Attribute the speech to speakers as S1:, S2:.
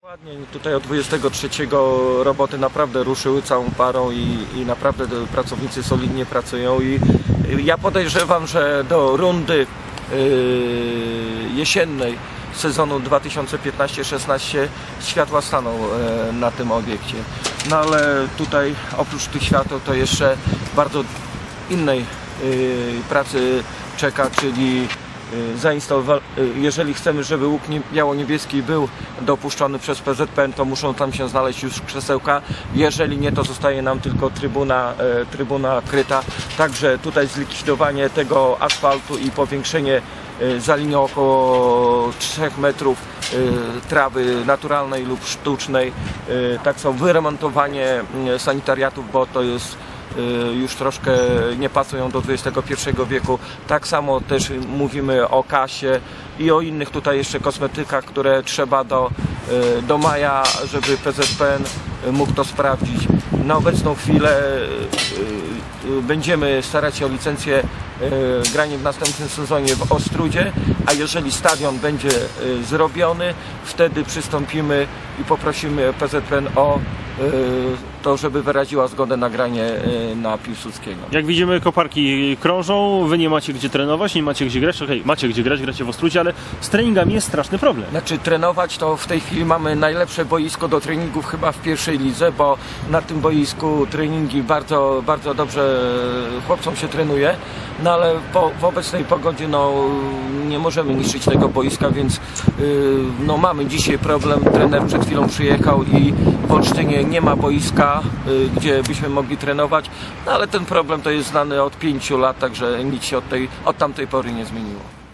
S1: Ładnie, tutaj od 23 roboty naprawdę ruszyły całą parą i naprawdę pracownicy solidnie pracują i ja podejrzewam, że do rundy jesiennej sezonu 2015-16 światła staną na tym obiekcie. No ale tutaj oprócz tych świateł to jeszcze bardzo innej pracy czeka, czyli jeżeli chcemy, żeby łuk biało-niebieski był dopuszczony przez PZPN, to muszą tam się znaleźć już krzesełka. Jeżeli nie, to zostaje nam tylko trybuna kryta. Także tutaj zlikwidowanie tego asfaltu i powiększenie za linią około 3 metrów trawy naturalnej lub sztucznej. Tak samo wyremontowanie sanitariatów, bo to jest już troszkę nie pasują do XXI wieku. Tak samo też mówimy o kasie i o innych tutaj jeszcze kosmetykach, które trzeba do maja, żeby PZPN mógł to sprawdzić. Na obecną chwilę będziemy starać się o licencję grania w następnym sezonie w Ostrudzie, a jeżeli stadion będzie zrobiony, wtedy przystąpimy i poprosimy PZPN o to, żeby wyraziła zgodę na granie na Piłsudskiego.
S2: Jak widzimy, koparki krążą, wy nie macie gdzie trenować, nie macie gdzie grać, macie gdzie grać, gracie w Ostrudzie, ale z treningami jest straszny problem.
S1: Znaczy trenować to w tej chwili mamy najlepsze boisko do treningów chyba w pierwszej lidze, bo na tym boisku treningi bardzo, bardzo dobrze chłopcom się trenuje, no ale w obecnej pogodzie nie możemy niszczyć tego boiska, więc mamy dzisiaj problem. Trener przed chwilą przyjechał i w Olsztynie nie ma boiska, gdzie byśmy mogli trenować, no ale ten problem to jest znany od 5 lat, także nic się od tamtej pory nie zmieniło.